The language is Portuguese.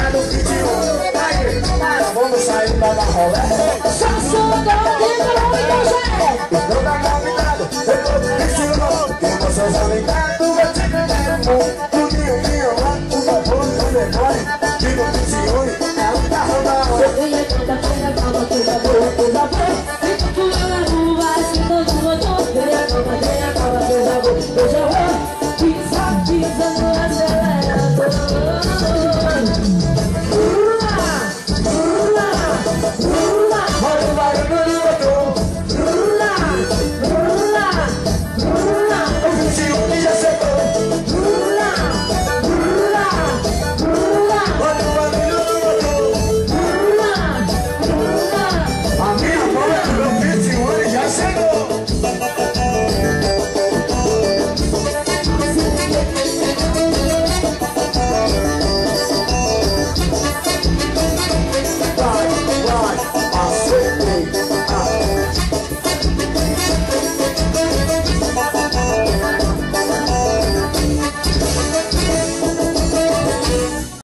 no 21. Aí, vamos sair pra dar rolê. Só soltando aqui pra não me deixar. Não tá convidado, eu tô te ensinando. Que vocês são ligados, eu te quero muito. Tudinho lá, o favor, não demore. Que no 21 é um carro da hora. Eu venho quinta-feira, calma, coisa boa, coisa boa. Fica com a rua, assim todo mundo. Venha calma, coisa boa, coisa boa.